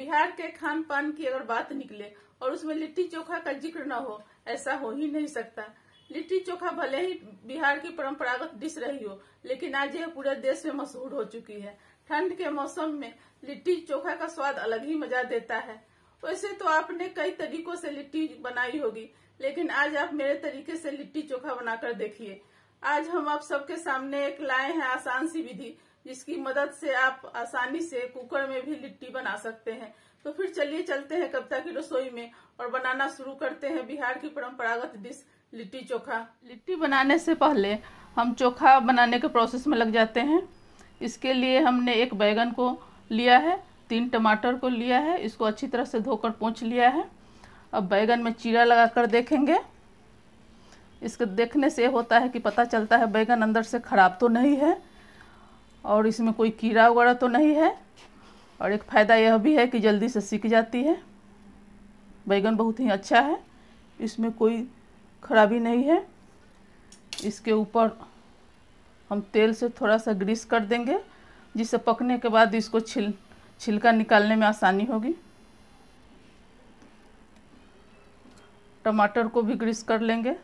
बिहार के खान पान की अगर बात निकले और उसमें लिट्टी चोखा का जिक्र न हो, ऐसा हो ही नहीं सकता। लिट्टी चोखा भले ही बिहार की परंपरागत डिश रही हो, लेकिन आज यह पूरे देश में मशहूर हो चुकी है। ठंड के मौसम में लिट्टी चोखा का स्वाद अलग ही मजा देता है। वैसे तो आपने कई तरीकों से लिट्टी बनाई होगी, लेकिन आज आप मेरे तरीके से लिट्टी चोखा बनाकर देखिए। आज हम आप सबके सामने एक लाए हैं आसान सी विधि, जिसकी मदद से आप आसानी से कुकर में भी लिट्टी बना सकते हैं। तो फिर चलिए चलते हैं कविता की रसोई में और बनाना शुरू करते हैं बिहार की परंपरागत डिश लिट्टी चोखा। लिट्टी बनाने से पहले हम चोखा बनाने के प्रोसेस में लग जाते हैं। इसके लिए हमने एक बैगन को लिया है, 3 टमाटर को लिया है, इसको अच्छी तरह से धोकर पोंछ लिया है। अब बैगन में चीरा लगाकर देखेंगे। इसको देखने से होता है कि पता चलता है बैगन अंदर से खराब तो नहीं है और इसमें कोई कीड़ा वगैरह तो नहीं है। और एक फ़ायदा यह भी है कि जल्दी से सिक जाती है। बैगन बहुत ही अच्छा है, इसमें कोई खराबी नहीं है। इसके ऊपर हम तेल से थोड़ा सा ग्रीस कर देंगे, जिससे पकने के बाद इसको छिलका निकालने में आसानी होगी। टमाटर को भी ग्रीस कर लेंगे।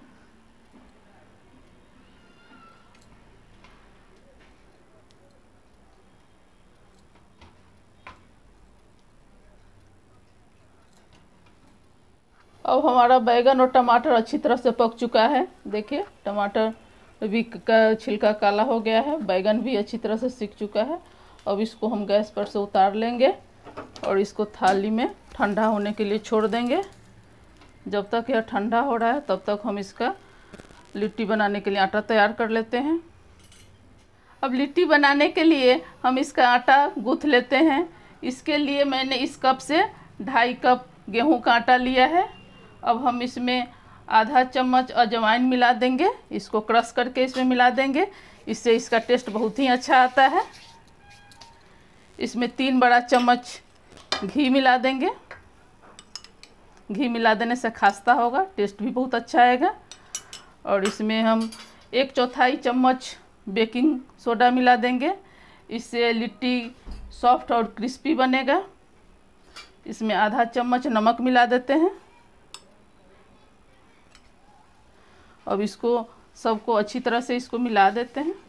अब हमारा बैगन और टमाटर अच्छी तरह से पक चुका है। देखिए टमाटर भी का छिलका काला हो गया है, बैगन भी अच्छी तरह से सिक चुका है। अब इसको हम गैस पर से उतार लेंगे और इसको थाली में ठंडा होने के लिए छोड़ देंगे। जब तक यह ठंडा हो रहा है तब तक हम इसका लिट्टी बनाने के लिए आटा तैयार कर लेते हैं। अब लिट्टी बनाने के लिए हम इसका आटा गूँथ लेते हैं। इसके लिए मैंने इस कप से 2.5 कप गेहूं का आटा लिया है। अब हम इसमें आधा चम्मच अजवाइन मिला देंगे, इसको क्रश करके इसमें मिला देंगे, इससे इसका टेस्ट बहुत ही अच्छा आता है। इसमें 3 बड़ा चम्मच घी मिला देंगे। घी मिला देने से खास्ता होगा, टेस्ट भी बहुत अच्छा आएगा। और इसमें हम 1/4 चम्मच बेकिंग सोडा मिला देंगे, इससे लिट्टी सॉफ्ट और क्रिस्पी बनेगा। इसमें आधा चम्मच नमक मिला देते हैं। अब इसको सबको अच्छी तरह से इसको मिला देते हैं।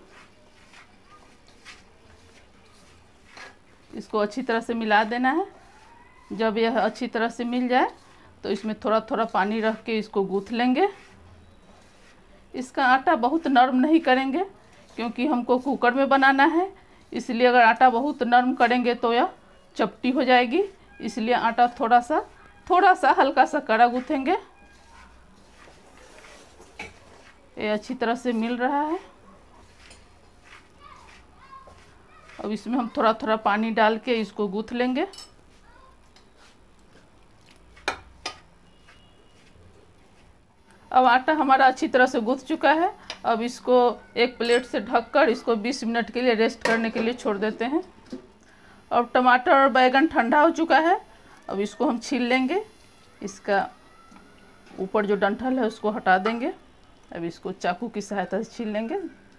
इसको अच्छी तरह से मिला देना है। जब यह अच्छी तरह से मिल जाए तो इसमें थोड़ा थोड़ा पानी रख के इसको गूँथ लेंगे। इसका आटा बहुत नरम नहीं करेंगे, क्योंकि हमको कुकर में बनाना है, इसलिए अगर आटा बहुत नरम करेंगे तो यह चपटी हो जाएगी। इसलिए आटा थोड़ा सा हल्का सा कड़ा गूँथेंगे। ये अच्छी तरह से मिल रहा है। अब इसमें हम थोड़ा थोड़ा पानी डाल के इसको गूँथ लेंगे। अब आटा हमारा अच्छी तरह से गूँथ चुका है। अब इसको एक प्लेट से ढककर इसको 20 मिनट के लिए रेस्ट करने के लिए छोड़ देते हैं। अब टमाटर और बैगन ठंडा हो चुका है। अब इसको हम छील लेंगे। इसका ऊपर जो डंठल है उसको हटा देंगे। अब इसको चाकू की सहायता से छील लेंगे।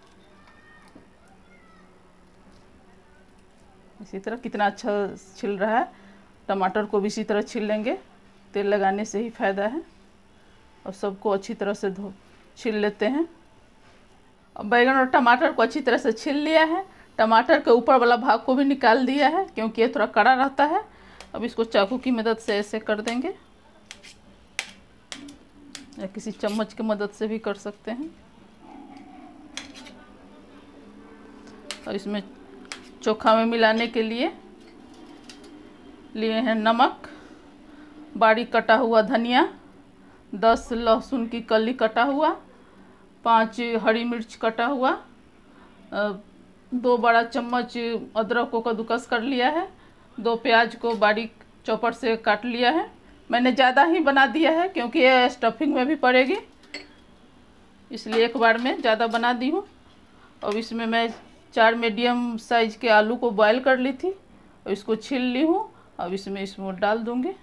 इसी तरह कितना अच्छा छिल रहा है। टमाटर को भी इसी तरह छील लेंगे, तेल लगाने से ही फ़ायदा है। और सबको अच्छी तरह से छील लेते हैं। अब बैगन और टमाटर को अच्छी तरह से छील लिया है। टमाटर के ऊपर वाला भाग को भी निकाल दिया है, क्योंकि ये थोड़ा कड़ा रहता है। अब इसको चाकू की मदद से ऐसे कर देंगे, या किसी चम्मच की मदद से भी कर सकते हैं। और इसमें चोखा में मिलाने के लिए लिए हैं नमक, बारीक कटा हुआ धनिया, 10 लहसुन की कली कटा हुआ, 5 हरी मिर्च कटा हुआ, 2 बड़ा चम्मच अदरक को कद्दूकस कर लिया है, 2 प्याज को बारीक चॉपर से काट लिया है। मैंने ज़्यादा ही बना दिया है क्योंकि ये स्टफिंग में भी पड़ेगी, इसलिए एक बार में ज़्यादा बना दी हूँ। और इसमें मैं 4 मीडियम साइज के आलू को बॉयल कर ली थी और इसको छील ली हूँ। अब इसमें डाल दूँगी।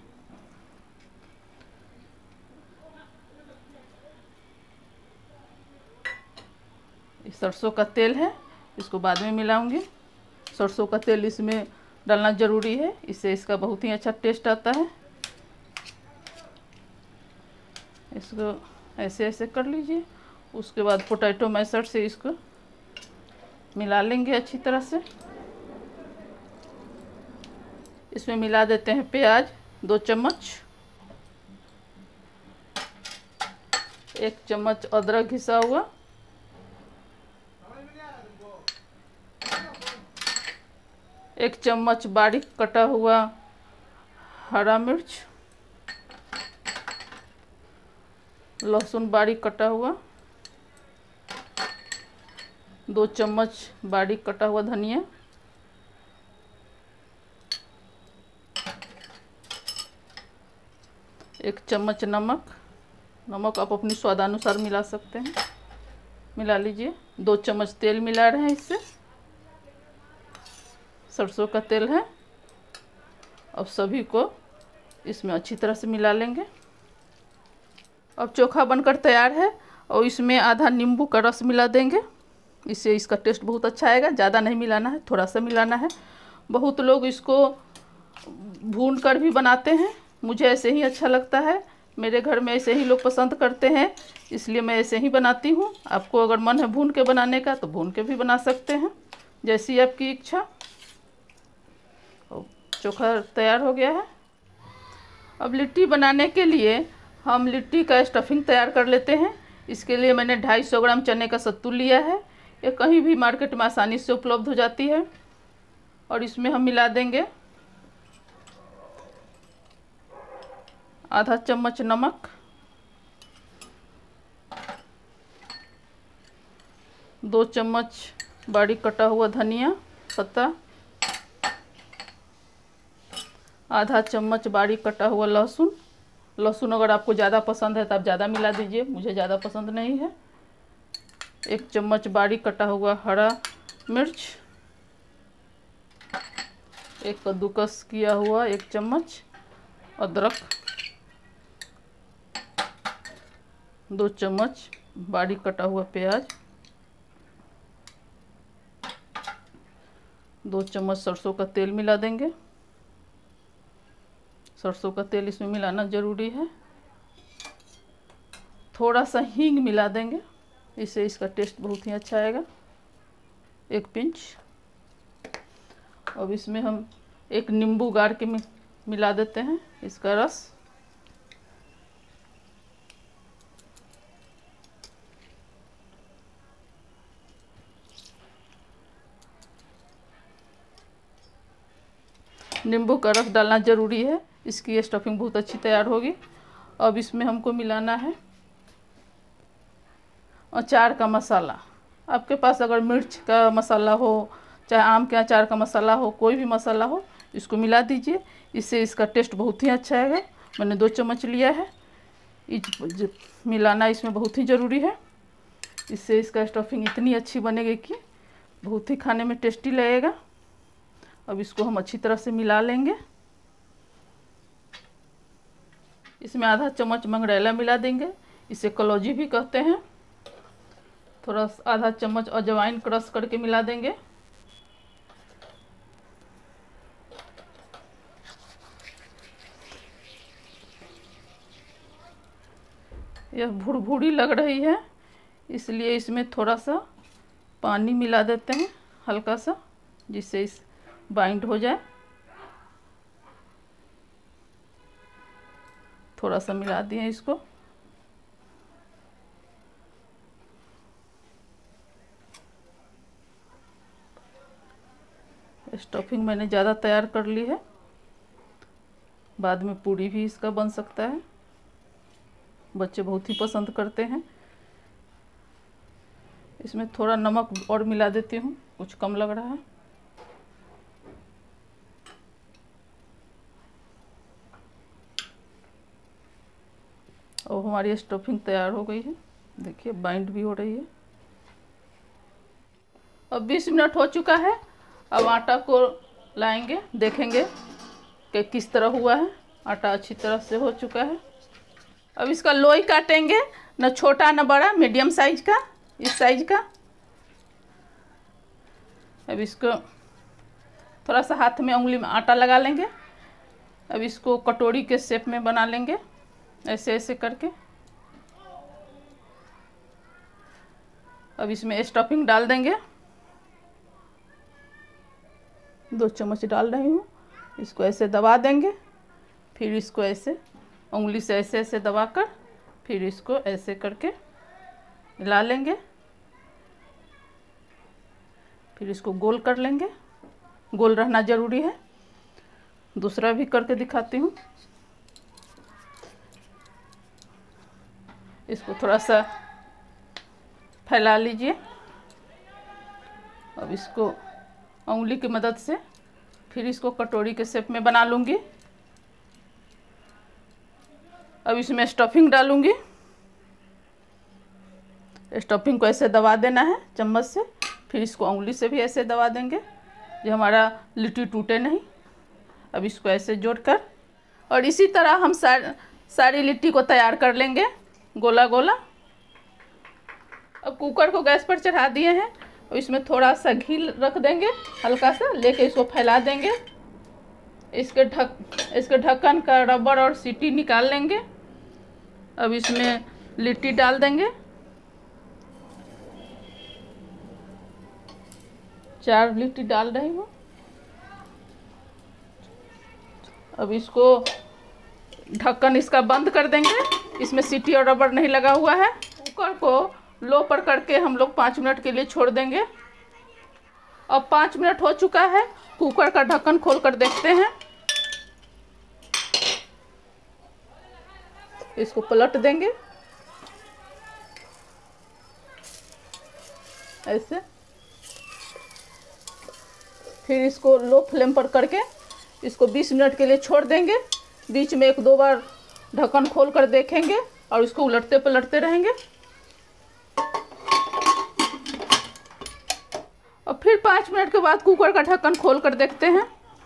सरसों का तेल है, इसको बाद में मिलाऊंगी। सरसों का तेल इसमें डालना ज़रूरी है, इससे इसका बहुत ही अच्छा टेस्ट आता है। इसको ऐसे ऐसे कर लीजिए। उसके बाद पोटैटो मैशर से इसको मिला लेंगे अच्छी तरह से। इसमें मिला देते हैं प्याज 2 चम्मच, 1 चम्मच अदरक घिसा हुआ, 1 चम्मच बारीक कटा हुआ हरा मिर्च, लहसुन बारीक कटा हुआ, 2 चम्मच बारीक कटा हुआ धनिया, 1 चम्मच नमक। नमक आप अपनी स्वादानुसार मिला सकते हैं, मिला लीजिए। 2 चम्मच तेल मिला रहे हैं, इससे सरसों का तेल है। अब सभी को इसमें अच्छी तरह से मिला लेंगे। अब चोखा बनकर तैयार है और इसमें आधा नींबू का रस मिला देंगे, इससे इसका टेस्ट बहुत अच्छा आएगा। ज़्यादा नहीं मिलाना है, थोड़ा सा मिलाना है। बहुत लोग इसको भून कर भी बनाते हैं, मुझे ऐसे ही अच्छा लगता है। मेरे घर में ऐसे ही लोग पसंद करते हैं, इसलिए मैं ऐसे ही बनाती हूँ। आपको अगर मन है भून के बनाने का तो भून के भी बना सकते हैं, जैसी आपकी इच्छा। चोखा तैयार हो गया है। अब लिट्टी बनाने के लिए हम लिट्टी का स्टफिंग तैयार कर लेते हैं। इसके लिए मैंने 250 ग्राम चने का सत्तू लिया है, ये कहीं भी मार्केट में आसानी से उपलब्ध हो जाती है। और इसमें हम मिला देंगे आधा चम्मच नमक, 2 चम्मच बारीक कटा हुआ धनिया पत्ता, आधा चम्मच बारीक कटा हुआ लहसुन। लहसुन अगर आपको ज़्यादा पसंद है तो आप ज़्यादा मिला दीजिए, मुझे ज़्यादा पसंद नहीं है। 1 चम्मच बारीक कटा हुआ हरा मिर्च, 1 कद्दूकस किया हुआ 1 चम्मच अदरक, 2 चम्मच बारीक कटा हुआ प्याज, 2 चम्मच सरसों का तेल मिला देंगे। सरसों का तेल इसमें मिलाना ज़रूरी है। थोड़ा सा हींग मिला देंगे, इससे इसका टेस्ट बहुत ही अच्छा आएगा, 1 पिंच। अब इसमें हम 1 नींबू गाड़ के मिला देते हैं इसका रस। नींबू का रस डालना ज़रूरी है, इसकी स्टफिंग बहुत अच्छी तैयार होगी। अब इसमें हमको मिलाना है अचार का मसाला। आपके पास अगर मिर्च का मसाला हो, चाहे आम के अचार का मसाला हो, कोई भी मसाला हो, इसको मिला दीजिए, इससे इसका टेस्ट बहुत ही अच्छा आएगा। मैंने 2 चम्मच लिया है। मिलाना इसमें बहुत ही ज़रूरी है, इससे इसका स्टफिंग इतनी अच्छी बनेगी कि बहुत ही खाने में टेस्टी लगेगा। अब इसको हम अच्छी तरह से मिला लेंगे। इसमें आधा चम्मच मंगरेला मिला देंगे, इसे कलौजी भी कहते हैं। थोड़ा आधा चम्मच अजवाइन क्रश करके मिला देंगे। यह भुरभुरी लग रही है, इसलिए इसमें थोड़ा सा पानी मिला देते हैं हल्का सा, जिससे इस बाइंड हो जाए। थोड़ा सा मिला दिए इसको। स्टफिंग मैंने ज़्यादा तैयार कर ली है, बाद में पूरी भी इसका बन सकता है। बच्चे बहुत ही पसंद करते हैं। इसमें थोड़ा नमक और मिला देती हूँ, कुछ कम लग रहा है। और हमारी स्टफिंग तैयार हो गई है, देखिए बाइंड भी हो रही है। अब 20 मिनट हो चुका है। अब आटा को लाएंगे, देखेंगे कि किस तरह हुआ है। आटा अच्छी तरह से हो चुका है। अब इसका लोई काटेंगे, न छोटा न बड़ा, मीडियम साइज का, इस साइज का। अब इसको थोड़ा सा हाथ में उंगली में आटा लगा लेंगे। अब इसको कटोरी के शेप में बना लेंगे ऐसे ऐसे करके। अब इसमें स्टफिंग डाल देंगे, 2 चम्मच डाल रही हूँ। इसको ऐसे दबा देंगे, फिर इसको ऐसे उंगली से ऐसे ऐसे दबाकर फिर इसको ऐसे करके हिला लेंगे। फिर इसको गोल कर लेंगे, गोल रहना ज़रूरी है। दूसरा भी करके दिखाती हूँ। इसको थोड़ा सा फैला लीजिए। अब इसको उंगली की मदद से फिर इसको कटोरी के शेप में बना लूँगी। अब इसमें स्टफिंग डालूँगी। स्टफिंग को ऐसे दबा देना है चम्मच से, फिर इसको उंगली से भी ऐसे दबा देंगे जो हमारा लिट्टी टूटे नहीं। अब इसको ऐसे जोड़कर और इसी तरह हम सारी लिट्टी को तैयार कर लेंगे गोला गोला। अब कुकर को गैस पर चढ़ा दिए हैं और इसमें थोड़ा सा घी रख देंगे, हल्का सा लेके इसको फैला देंगे। इसके ढक्कन का रबर और सीटी निकाल लेंगे। अब इसमें लिट्टी डाल देंगे, 4 लिट्टी डाल रही हूँ। अब इसको ढक्कन इसका बंद कर देंगे, इसमें सीटी और रबर नहीं लगा हुआ है। कुकर को लो पर करके हम लोग 5 मिनट के लिए छोड़ देंगे। अब 5 मिनट हो चुका है, कुकर का ढक्कन खोल कर देखते हैं। इसको पलट देंगे ऐसे, फिर इसको लो फ्लेम पर करके इसको 20 मिनट के लिए छोड़ देंगे। बीच में 1-2 बार ढक्कन खोल कर देखेंगे और इसको उलटते पलटते रहेंगे। और फिर 5 मिनट के बाद कुकर का ढक्कन खोल कर देखते हैं।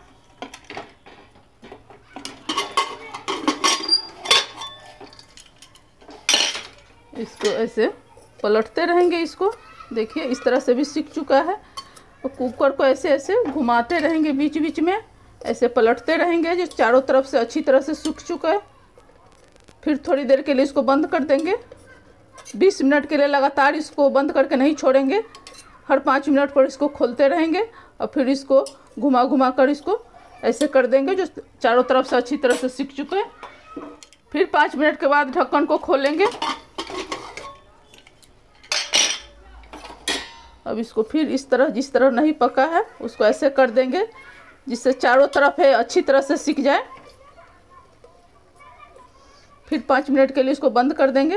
इसको ऐसे पलटते रहेंगे। इसको देखिए इस तरह से भी सीख चुका है। और कुकर को ऐसे ऐसे घुमाते रहेंगे, बीच बीच में ऐसे पलटते रहेंगे जो चारों तरफ से अच्छी तरह से सूख चुका है। फिर थोड़ी देर के लिए इसको बंद कर देंगे। 20 मिनट के लिए लगातार इसको बंद करके नहीं छोड़ेंगे, हर 5 मिनट पर इसको खोलते रहेंगे और फिर इसको घुमा घुमा कर इसको ऐसे कर देंगे जो चारों तरफ से अच्छी तरह से सीख चुके हैं। फिर 5 मिनट के बाद ढक्कन को खोलेंगे। अब इसको फिर इस तरह, जिस तरह नहीं पका है उसको ऐसे कर देंगे जिससे चारों तरफ है अच्छी तरह से सिक जाए। फिर 5 मिनट के लिए इसको बंद कर देंगे।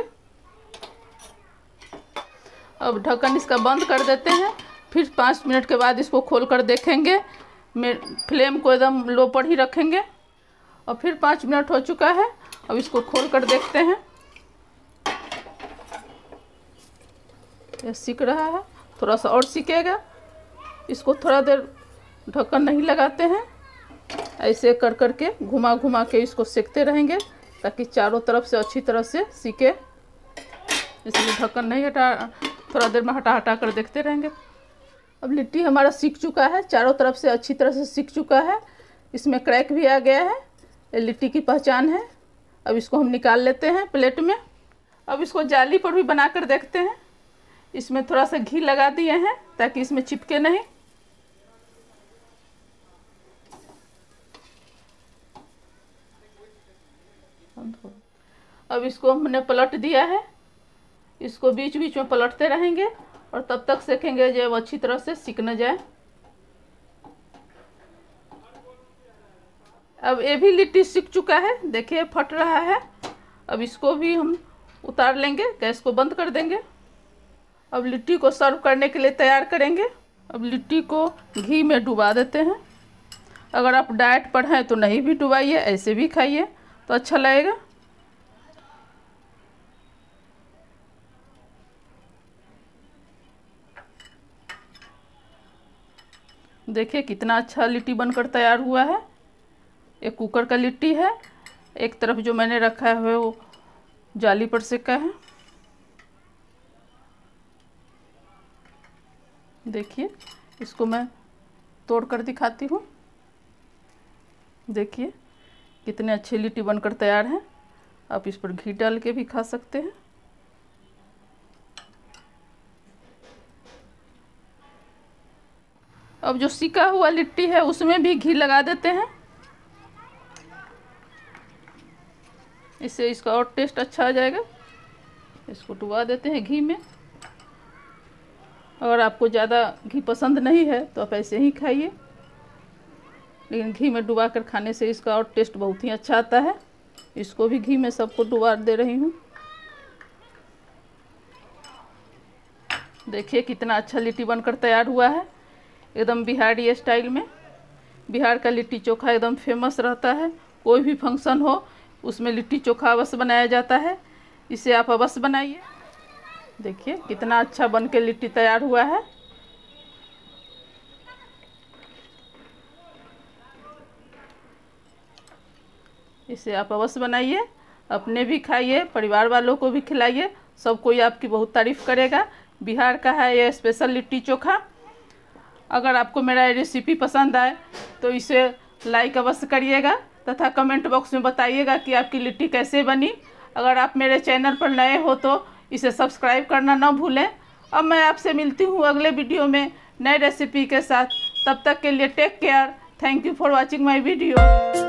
अब ढक्कन इसका बंद कर देते हैं। फिर 5 मिनट के बाद इसको खोल कर देखेंगे। फ्लेम को एकदम लो पर ही रखेंगे। और फिर 5 मिनट हो चुका है, अब इसको खोल कर देखते हैं। यह सिक रहा है, थोड़ा सा और सिकेगा। इसको थोड़ा देर ढक्कन नहीं लगाते हैं, ऐसे कर करके घुमा घुमा के इसको सेकते रहेंगे ताकि चारों तरफ से अच्छी तरह से सीखे। इसलिए ढक्कन नहीं हटा, थोड़ा देर में हटा हटा कर देखते रहेंगे। अब लिट्टी हमारा सीख चुका है, चारों तरफ से अच्छी तरह से सीख चुका है। इसमें क्रैक भी आ गया है, ये लिट्टी की पहचान है। अब इसको हम निकाल लेते हैं प्लेट में। अब इसको जाली पर भी बना कर देखते हैं। इसमें थोड़ा सा घी लगा दिए हैं ताकि इसमें चिपके नहीं। अब इसको हमने पलट दिया है। इसको बीच बीच में पलटते रहेंगे और तब तक सेकेंगे जब अच्छी तरह से सिक न जाए। अब ये भी लिट्टी सिक चुका है, देखिए फट रहा है। अब इसको भी हम उतार लेंगे, गैस को बंद कर देंगे। अब लिट्टी को सर्व करने के लिए तैयार करेंगे। अब लिट्टी को घी में डुबा देते हैं। अगर आप डाइट पर हैं तो नहीं भी डुबाइए, ऐसे भी खाइए तो अच्छा लगेगा। देखिए कितना अच्छा लिट्टी बनकर तैयार हुआ है। एक कुकर का लिट्टी है, एक तरफ जो मैंने रखा है वो जाली पर सेका है। देखिए इसको मैं तोड़ कर दिखाती हूँ। देखिए कितने अच्छे लिट्टी बनकर तैयार हैं। आप इस पर घी डाल के भी खा सकते हैं। अब जो सिका हुआ लिट्टी है उसमें भी घी लगा देते हैं, इससे इसका और टेस्ट अच्छा आ जाएगा। इसको डुबा देते हैं घी में। अगर आपको ज़्यादा घी पसंद नहीं है तो आप ऐसे ही खाइए, लेकिन घी में डुबा कर खाने से इसका और टेस्ट बहुत ही अच्छा आता है। इसको भी घी में सबको डुबा दे रही हूँ। देखिए कितना अच्छा लिट्टी बनकर तैयार हुआ है, एकदम बिहारी स्टाइल में। बिहार का लिट्टी चोखा एकदम फेमस रहता है। कोई भी फंक्शन हो उसमें लिट्टी चोखा अवश्य बनाया जाता है। इसे आप अवश्य बनाइए। देखिए कितना अच्छा बन के लिट्टी तैयार हुआ है। इसे आप अवश्य बनाइए, अपने भी खाइए, परिवार वालों को भी खिलाइए। सब कोई आपकी बहुत तारीफ करेगा। बिहार का है ये स्पेशल लिट्टी चोखा। अगर आपको मेरा ये रेसिपी पसंद आए तो इसे लाइक अवश्य करिएगा तथा कमेंट बॉक्स में बताइएगा कि आपकी लिट्टी कैसे बनी। अगर आप मेरे चैनल पर नए हो तो इसे सब्सक्राइब करना ना भूलें। अब मैं आपसे मिलती हूँ अगले वीडियो में नए रेसिपी के साथ। तब तक के लिए take care. Thank you for watching my video.